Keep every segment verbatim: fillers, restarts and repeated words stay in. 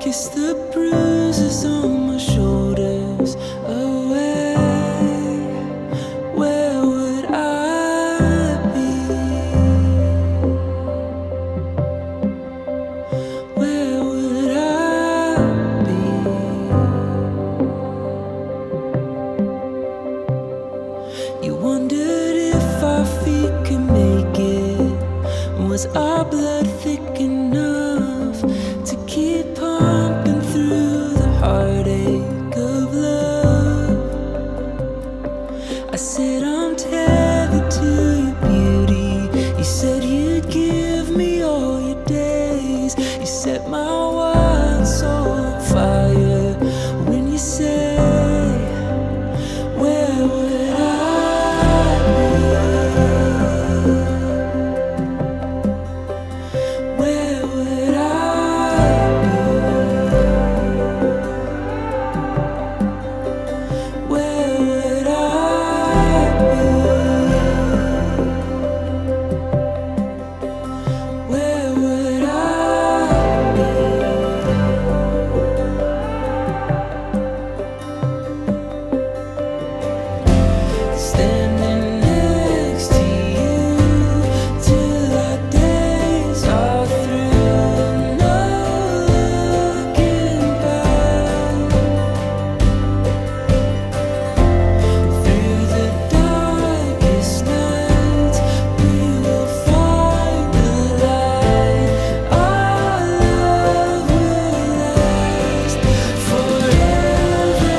kiss the bruises on my shoulders away. Where would I be? Where would I be? You wondered if our feet could make it. Was our blood thick enough to keep pumping through the heartache of love? I said I'm tethered to your beauty. You said you'd give me all your days. You set my wild soul on fire when you say, where would I be? Where would I be? Where would I be? Where would I be? Standing next to you till our days are through. No looking back. Through the darkest nights, we will find the light. Our love will last forever.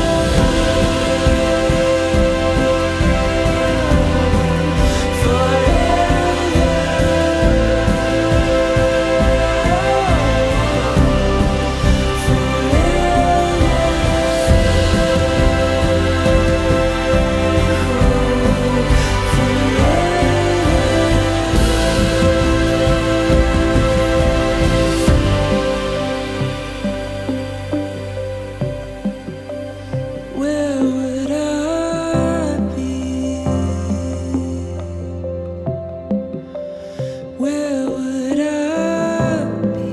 Where would I be? Where would I be?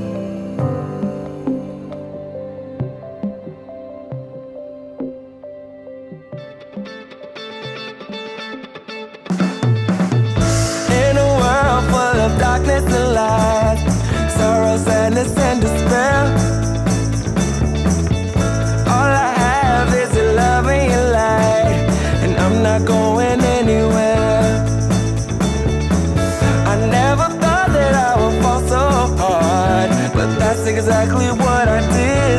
In a world full of darkness and light, sorrow, sadness, and despair, all I have is your love and your light, and I'm not going anywhere. I never thought that I would fall so hard, but that's exactly what I did.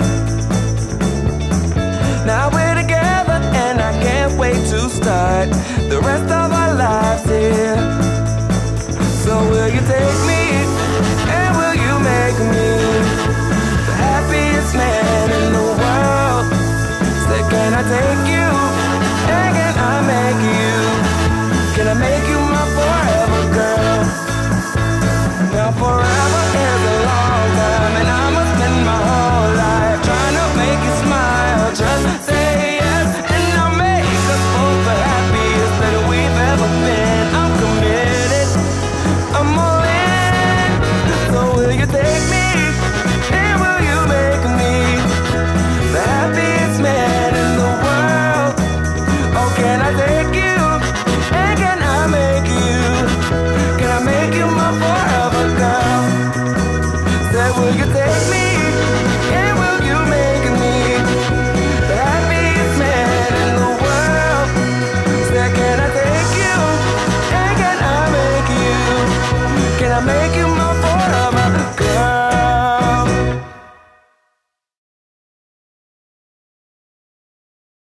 Now we're together and I can't wait to start the rest of our lives here. So will you take me and will you make me the happiest man in the world? Say, can I take you and can I make you? Can I make you my forever girl? Now forever is a long time, and I must spend my whole life trying to make you smile. Just say yes and I'll make us both the happiest that we've ever been. I'm committed, I'm all in. So will you take me and will you make me the happiest man in the world? Oh, can I take you and can I make you? Can I make you my forever girl? Say, will you take me